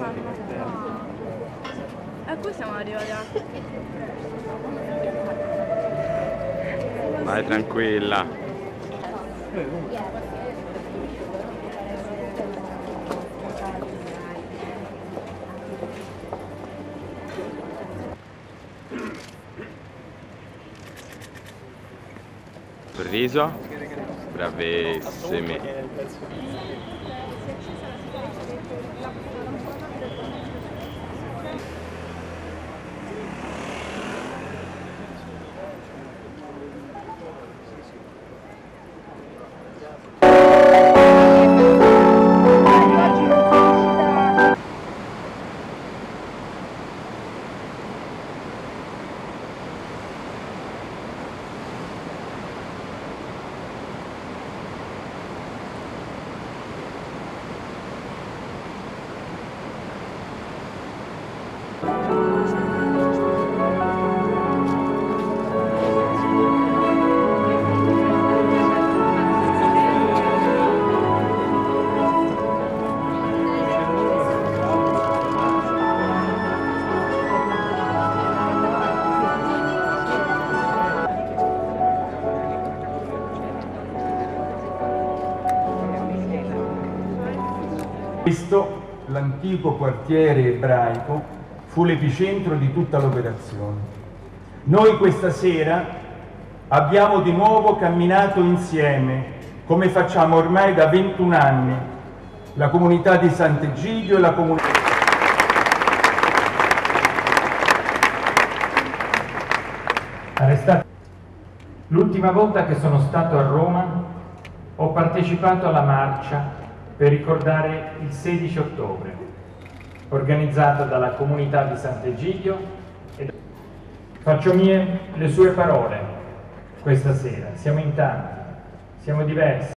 E qui siamo arrivati a... Vai tranquilla. Sorriso? Bravissimi. Questo, l'antico quartiere ebraico, fu l'epicentro di tutta l'operazione. Noi questa sera abbiamo di nuovo camminato insieme, come facciamo ormai da 21 anni, la comunità di Sant'Egidio e la comunità... L'ultima volta che sono stato a Roma ho partecipato alla marcia per ricordare il 16 ottobre, organizzata dalla comunità di Sant'Egidio. Faccio mie le sue parole questa sera. Siamo in tanti, siamo diversi.